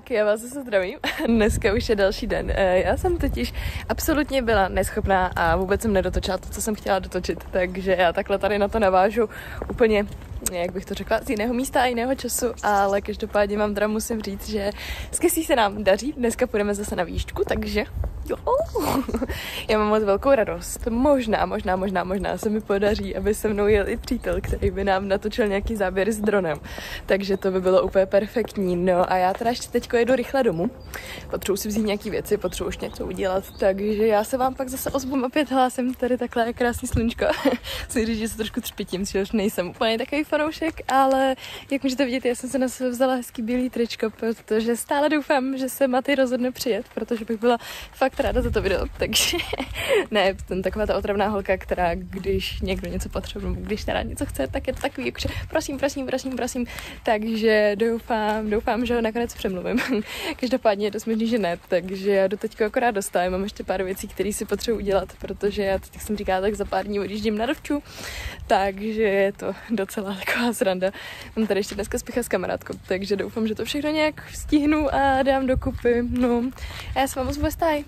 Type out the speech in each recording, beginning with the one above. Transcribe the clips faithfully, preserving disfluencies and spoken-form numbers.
Tak, já vás zase zdravím. Dneska už je další den. Já jsem totiž absolutně byla neschopná a vůbec jsem nedotočila to, co jsem chtěla dotočit, takže já takhle tady na to navážu úplně, jak bych to řekla, z jiného místa a jiného času, ale každopádně vám teda musím říct, že s Kesí se nám daří. Dneska půjdeme zase na výšku, takže jo. Já mám moc velkou radost. Možná, možná, možná, možná se mi podaří, aby se mnou jel i přítel, který by nám natočil nějaký záběr s dronem. Takže to by bylo úplně perfektní. No a já teda ještě teďko jedu rychle domů. Potřebuji si vzít nějaký věci, potřebuji už něco udělat, takže já se vám pak zase ozvu, opět hlásím tady takhle krásný sluníčko. Musím říct, že se trošku třpitím, že už nejsem úplně takový fanoušek, ale jak můžete vidět, já jsem se na sebe vzala hezký bílý tričko, protože stále doufám, že se Maty rozhodne přijet, protože bych byla fakt ráda za to video, takže ne, jsem taková ta otravná holka, která když někdo něco potřebuje, když teda něco chce, tak je to takový, jakože prosím, prosím, prosím, prosím, takže doufám, doufám, že ho nakonec přemluvím. Každopádně je to možný, že ne, takže já do teďka akorát dostávám, mám ještě pár věcí, které si potřebuji udělat, protože já, jak jsem říkala, tak za pár dní odjíždím na dovču, takže je to docela taková sranda. Mám tady ještě dneska spěchat s kamarádkou, takže doufám, že to všechno nějak stihnu a dám dokupy, no a já se vám ozvu ve stáji.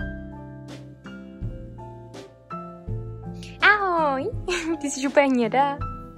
Ahoj, ty jsi úplně hnědá.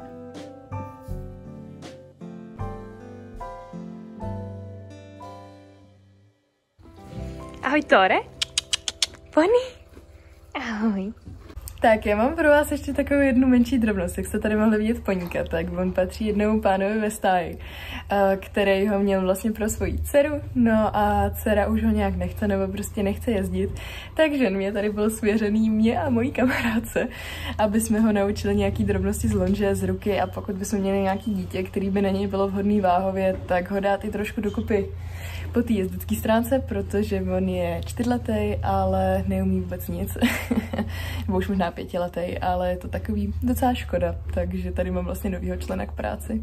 Ahoj, Tore. Pony. Ahoj. Tak, já mám pro vás ještě takovou jednu menší drobnost, jak jste tady mohli vidět Poníka, tak on patří jednomu pánovi ve stáji, který ho měl vlastně pro svoji dceru, no a dcera už ho nějak nechce, nebo prostě nechce jezdit, takže mě tady byl svěřený mě a mojí kamarádce, aby jsme ho naučili nějaký drobnosti z lonže, z ruky a pokud bychom měli nějaký dítě, který by na něj bylo vhodný váhově, tak ho dát i trošku dokupy po té jezdecké stránce, protože on je čtyřletý, ale neumí vůbec nic. Nebo už možná pětiletý, ale je to takový docela škoda, takže tady mám vlastně novýho člena k práci.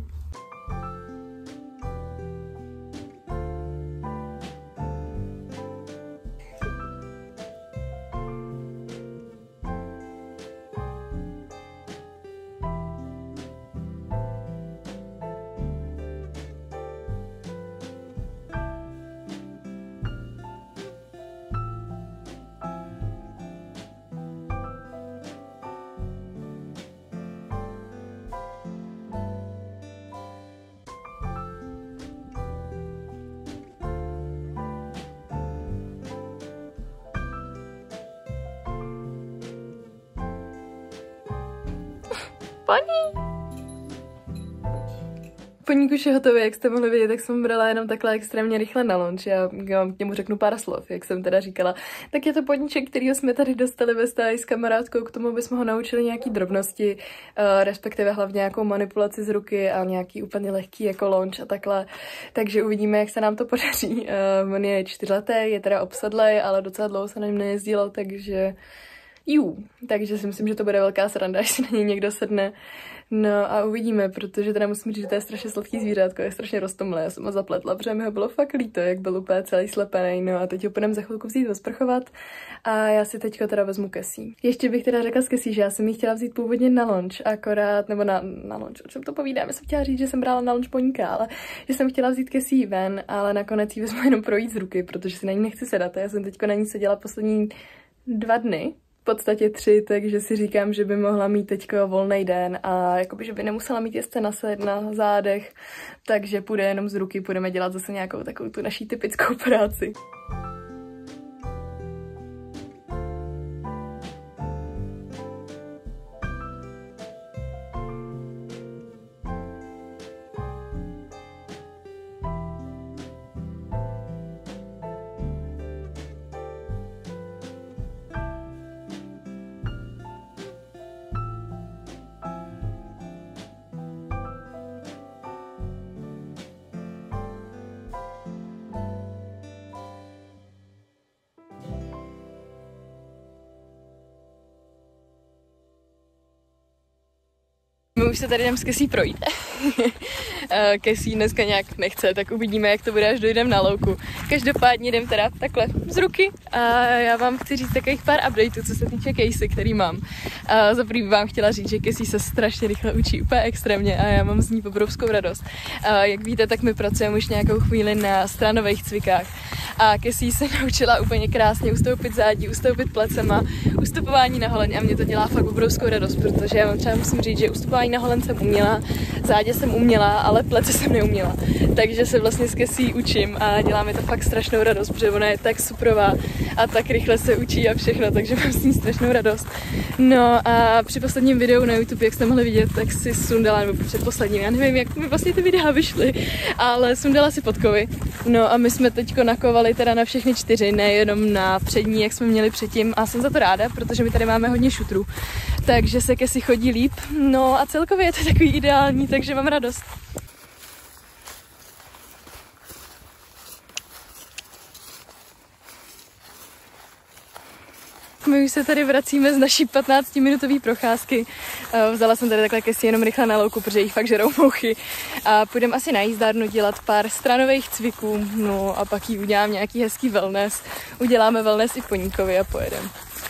Poni! Poník už je hotový, jak jste mohli vidět, tak jsem brala jenom takhle extrémně rychle na lunch. Já, já vám k němu řeknu pár slov, jak jsem teda říkala. Tak je to podníček, kterýho jsme tady dostali ve stáji s kamarádkou k tomu, aby jsme ho naučili nějaký drobnosti, uh, respektive hlavně nějakou manipulaci z ruky a nějaký úplně lehký jako lunch a takhle. Takže uvidíme, jak se nám to podaří. Uh, on je čtyřletý, je teda obsadlej, ale docela dlouho se na něm nejezdilo, takže jú, takže si myslím, že to bude velká sranda, až si na něj někdo sedne. No a uvidíme, protože teda musím říct, že to je strašně sladký zvířátko, je strašně roztomilé, já jsem ho zapletla, protože mi ho bylo fakt líto, jak byl úplně celý slepený, no a teď ho půjdeme za chvilku vzít osprchovat a já si teďko teda vezmu Kesí. Ještě bych teda řekla s Kesí, že já jsem ji chtěla vzít původně na lunch, akorát, nebo na, na lunch, o čem to povídám, já jsem chtěla říct, že jsem brala na lunch Poníka, ale že jsem chtěla vzít Kesí ven, ale nakonec ji vezmu jenom projít z ruky, protože si na ní nechci sedat, já jsem teďko na ní seděla poslední dva dny, v podstatě tři, takže si říkám, že by mohla mít teďko volný den a jakoby, že by nemusela mít jezdce na sed, na zádech, takže půjde jenom z ruky, budeme dělat zase nějakou takovou tu naší typickou práci. My už se tady jdem s Kesí projít. Kesí dneska nějak nechce, tak uvidíme, jak to bude, až dojdem na louku. Každopádně jdem teda takhle z ruky a já vám chci říct takových pár updateů, co se týče Casey, který mám. A za první vám chtěla říct, že Kesí se strašně rychle učí, úplně extrémně a já mám z ní obrovskou radost. A jak víte, tak my pracujeme už nějakou chvíli na stranových cvikách a Kesí se naučila úplně krásně ustoupit zádí, ustoupit plecema, ustupování na holeň a mě to dělá fakt obrovskou radost, protože já vám třeba musím říct, že ustupování na holeň jsem uměla, zádě jsem uměla, ale plece jsem neuměla. Takže se vlastně s Kesí učím a dělá mi to fakt strašnou radost, protože ona je tak suprová a tak rychle se učí a všechno, takže mám s ní strašnou radost. No a při posledním videu na YouTube, jak jste mohli vidět, tak si sundala, nebo předposledním, já nevím, jak mi vlastně ty videa vyšly, ale sundala si podkovy. No a my jsme teďko nakovali teda na všechny čtyři, nejenom na přední, jak jsme měli předtím a jsem za to ráda, protože my tady máme hodně šutrů, takže se Kesí chodí líp. No a celkově je to takový ideální, takže mám radost. My už se tady vracíme z naší patnáctiminutové procházky. Vzala jsem tady takhle Kesí jenom rychle na louku, protože jich fakt žerou mouchy. A půjdeme asi na jízdárnu dělat pár stranových cviků, no a pak jí udělám nějaký hezký wellness. Uděláme wellness i Poníkovi a pojedeme.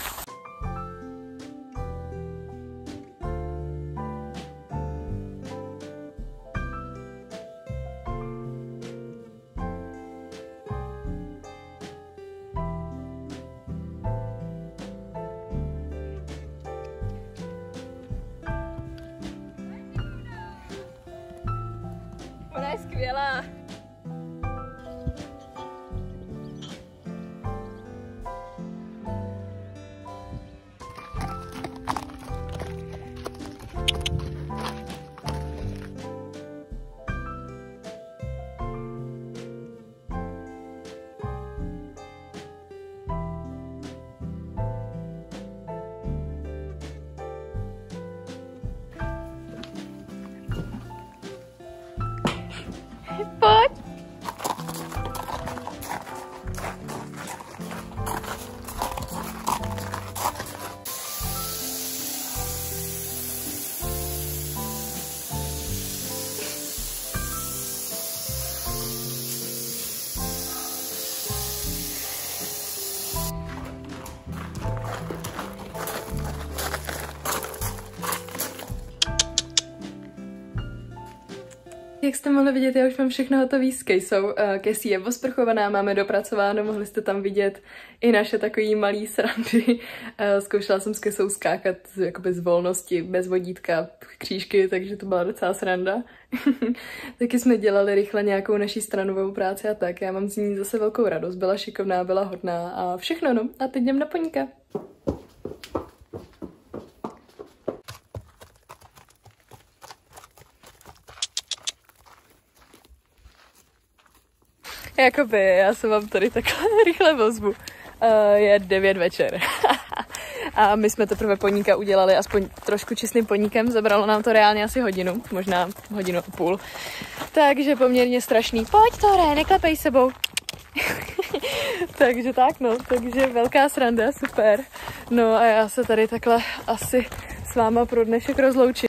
Ona je skvělá. Pojď. Jak jste mohli vidět, já už mám všechno hotové s Kejsou. Uh, Casey je osprchovaná, máme dopracováno, mohli jste tam vidět i naše takový malý srandy. Uh, zkoušela jsem s Kesou skákat jakoby z volnosti, bez vodítka, křížky, takže to byla docela sranda. Taky jsme dělali rychle nějakou naší stranovou práci a tak. Já mám z ní zase velkou radost, byla šikovná, byla hodná a všechno, no. A teď jdem na Poníka. Jakoby, já se vám tady takhle rychle vozvu. Uh, je devět večer. A my jsme teprve Poníka udělali aspoň trošku čistým poníkem. Zabralo nám to reálně asi hodinu, možná hodinu a půl. Takže poměrně strašný. Pojď, Tore, neklepej sebou. Takže tak, no, takže velká sranda, super. No a já se tady takhle asi s váma pro dnešek rozloučím.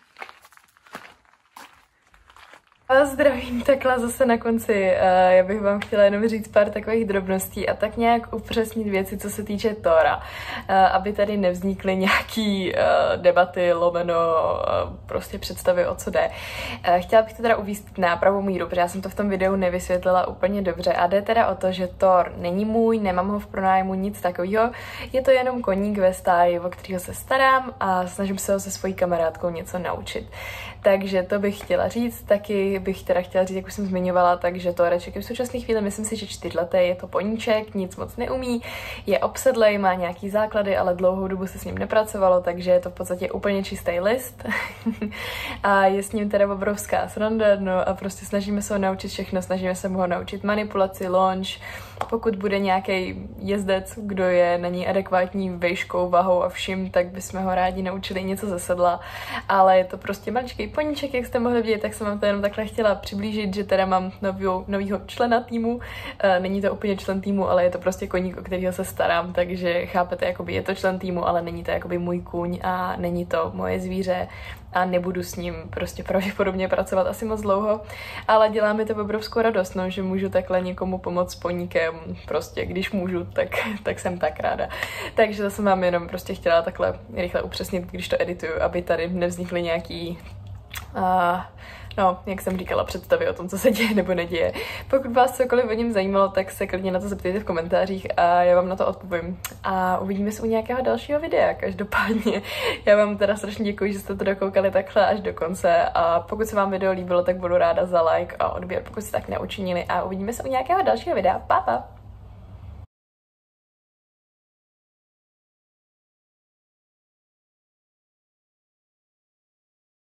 A zdravím takhle zase na konci. Já bych vám chtěla jenom říct pár takových drobností a tak nějak upřesnit věci, co se týče Tora, aby tady nevznikly nějaký debaty, lomeno, prostě představy, o co jde. Chtěla bych to teda uvést na pravou míru, protože já jsem to v tom videu nevysvětlila úplně dobře a jde teda o to, že Thor není můj, nemám ho v pronájmu, nic takového. Je to jenom koník ve stáji, o kterého se starám a snažím se ho se svojí kamarádkou něco naučit. Takže to bych chtěla říct, taky bych teda chtěla říct, jak už jsem zmiňovala, takže Toreček je v současné chvíli, myslím si, že čtyřletý, je to poníček, nic moc neumí, je obsedlej, má nějaký základy, ale dlouhou dobu se s ním nepracovalo, takže je to v podstatě úplně čistý list. A je s ním teda obrovská sranda, no a prostě snažíme se ho naučit všechno, snažíme se mu ho naučit manipulaci, launch, pokud bude nějaký jezdec, kdo je na ní adekvátní výškou, vahou a vším, tak bychom ho rádi naučili něco ze sedla, ale je to prostě maličký poníček, jak jste mohli vidět, tak jsem vám to jenom takhle chtěla přiblížit, že teda mám novýho, novýho člena týmu, e, není to úplně člen týmu, ale je to prostě koník, o kterého se starám, takže chápete, jakoby je to člen týmu, ale není to jakoby můj kůň a není to moje zvíře, a nebudu s ním prostě pravděpodobně pracovat asi moc dlouho, ale dělá mi to obrovskou radost, no, že můžu takhle někomu pomoct s poníkem, prostě když můžu, tak, tak jsem tak ráda. Takže to jsem vám jenom prostě chtěla takhle rychle upřesnit, když to edituju, aby tady nevznikly nějaký uh, no, jak jsem říkala, představy o tom, co se děje nebo neděje. Pokud vás cokoliv o něm zajímalo, tak se klidně na to zeptejte v komentářích a já vám na to odpovím. A uvidíme se u nějakého dalšího videa, každopádně. Já vám teda strašně děkuji, že jste to dokoukali takhle až do konce a pokud se vám video líbilo, tak budu ráda za like a odběr, pokud jste tak neučinili a uvidíme se u nějakého dalšího videa. Pa, pa!